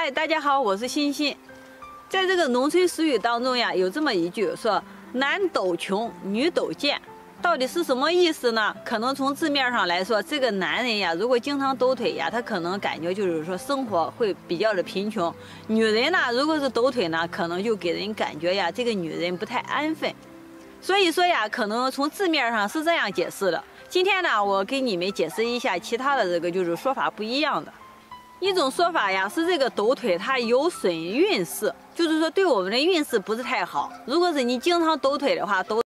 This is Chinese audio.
嗨，大家好，我是欣欣。在这个农村俗语当中呀，有这么一句说“男抖穷，女抖贱”，到底是什么意思呢？可能从字面上来说，这个男人呀，如果经常抖腿呀，他可能感觉就是说生活会比较的贫穷；女人呢，如果是抖腿呢，可能就给人感觉呀，这个女人不太安分。所以说呀，可能从字面上是这样解释的。今天呢，我给你们解释一下其他的这个就是说法不一样的。一种说法呀，是这个抖腿它有损运势，就是说对我们的运势不是太好。如果是你经常抖腿的话，抖